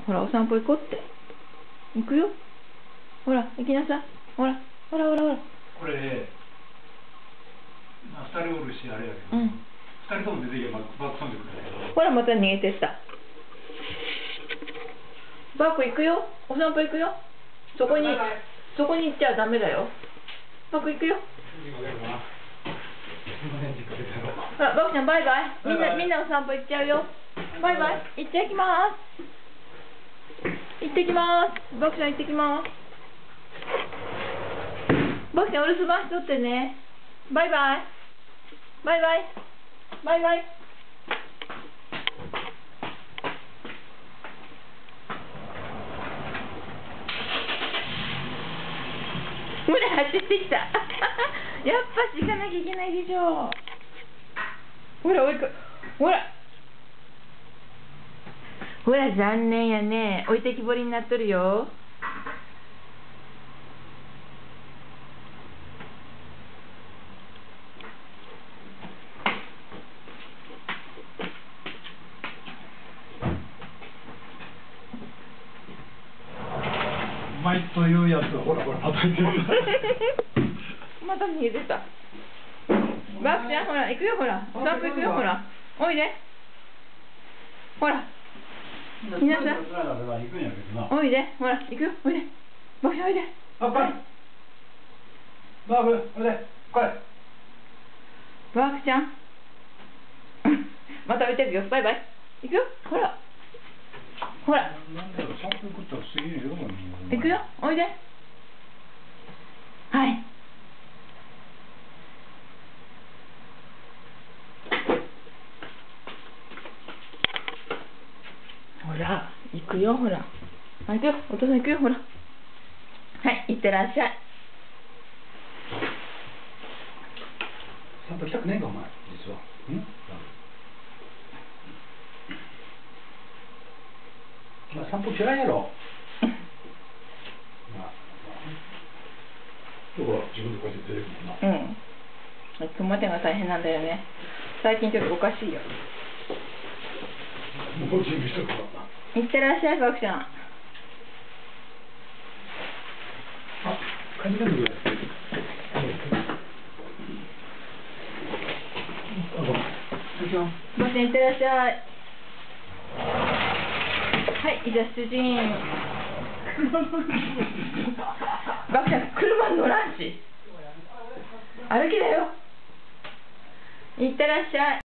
ほら、お散歩行こうって。行くよ。ほら、行きなさい。ほら、ほらほらほら。 これ、まあ、2人おるし、あれやけど、2人とも出ていけばバック飛んでくるんだけど。 ほら、また逃げてった。バック行くよ。お散歩行くよ。そこに行っちゃダメだよ。バック行くよ。ほら、バックちゃん、バイバイ。みんなお散歩行っちゃうよ。バイバイ。行ってきます。行ってきます。バクちゃん行ってきます。バクちゃんお留守番しとってね。バイバイ。バイバイ。バイバイ。ほら走ってきた。やっぱし行かなきゃいけないでしょ。ほらほら。ほら、残念やね。置いてきぼりになっとるよ。 うまいというやつはほらほら叩いてる。 また逃げてた。バクちゃん、ほら、行くよ、ほら。お散歩行くよ、ほら。おいで。ほら。みなさん。おいで、ほら、行くよ、おいで。バクちゃん、おいで。 あ、これ。バブ、おいで、これ。 バクちゃん。また置いてくよ、バイバイ。行くよ、ほら。ほら。行くよ、おいで。はい。ほら、行くよ、ほら。行くよ、お父さん行くよ、ほら。はい、行ってらっしゃい。 散歩来たくねえか、お前、実は。まあ、散歩嫌いやろ。ほら、自分でこうやって出てくるもんな。 熊手が大変なんだよね。最近ちょっとおかしいよ。 もう準備しとくからな。 行ってらっしゃい、バクちゃん。 あ、帰ってくる。 バクちゃん、行ってらっしゃい。はい、いざ出陣。バクちゃん、車に乗らんし。歩きだよ。行ってらっしゃい。